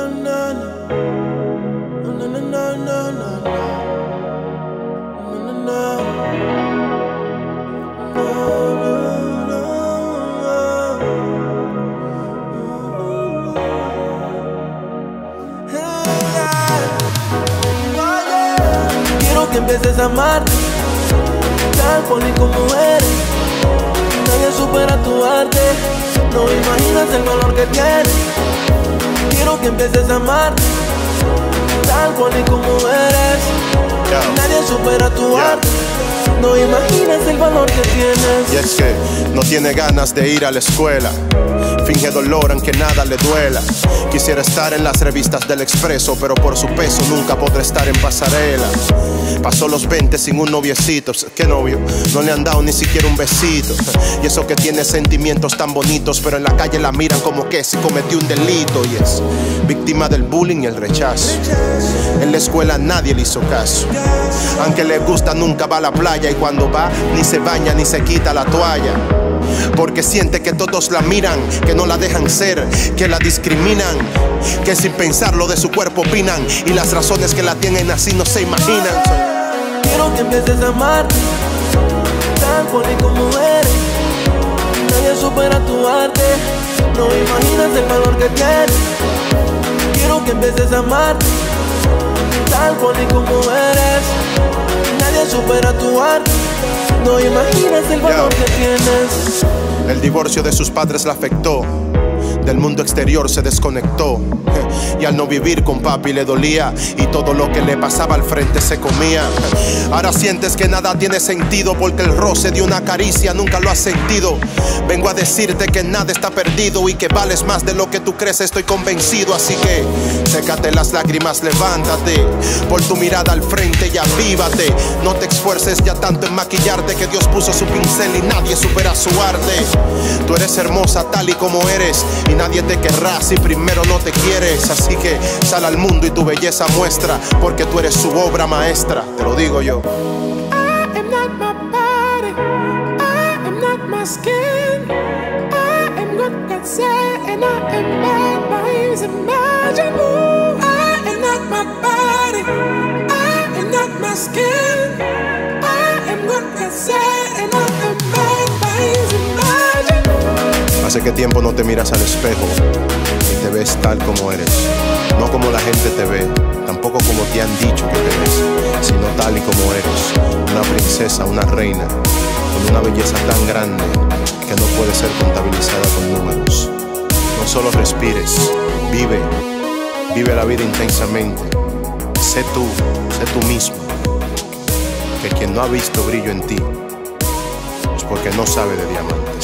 Quiero que empieces a amarte tal cual y como eres. Nadie supera tu arte, no imaginas el valor que tienes. Quiero que empieces a amarte tal cual y como eres. Nadie supera tu arte, no imaginas el valor que tienes. Y es que no tiene ganas de ir a la escuela, finge dolor aunque nada le duela. Quisiera estar en las revistas del Expreso, pero por su peso nunca podré estar en pasarela. Pasó los 20 sin un noviecito. ¿Qué novio? No le han dado ni siquiera un besito. Y eso que tiene sentimientos tan bonitos, pero en la calle la miran como que si cometió un delito. Y es víctima del bullying y el rechazo. En la escuela nadie le hizo caso. Aunque le gusta nunca va a la playa, y cuando va ni se baña ni se quita la toalla. Porque siente que todos la miran, que no la dejan ser, que la discriminan, que sin pensarlo de su cuerpo opinan, y las razones que la tienen así no se imaginan. Quiero que empieces a amarte tal cual y como eres. Nadie supera tu arte, no imaginas el valor que tienes. Quiero que empieces a amarte tal cual y como eres. Nadie supera tu arte, no imaginas el valor que tienes. El divorcio de sus padres la afectó, del mundo exterior se desconectó, y al no vivir con papi le dolía, y todo lo que le pasaba al frente se comía. Ahora sientes que nada tiene sentido, porque el roce de una caricia nunca lo has sentido. Vengo a decirte que nada está perdido y que vales más de lo que tú crees, estoy convencido. Así que sécate las lágrimas, levántate, pon tu mirada al frente y avívate. No te esfuerces ya tanto en maquillarte, que Dios puso su pincel y nadie supera su arte. Tú eres hermosa tal y como eres, y nadie te querrá si primero no te quieres. Así que sal al mundo y tu belleza muestra, porque tú eres su obra maestra, te lo digo yo. I am not my body, I am not my skin, I am what God said, and I am made by His imagine. I am not my body, I am not my skin, I am what God said, and I am made by His imagine. Hace que tiempo no te miras al espejo y te ves tal como eres, no como la gente te ve, tampoco como te han dicho que te ves, sino tal y como eres, una princesa, una reina, con una belleza tan grande que no puede ser contabilizada con números. No solo respires, vive la vida intensamente, sé tú mismo, que quien no ha visto brillo en ti es porque no sabe de diamante.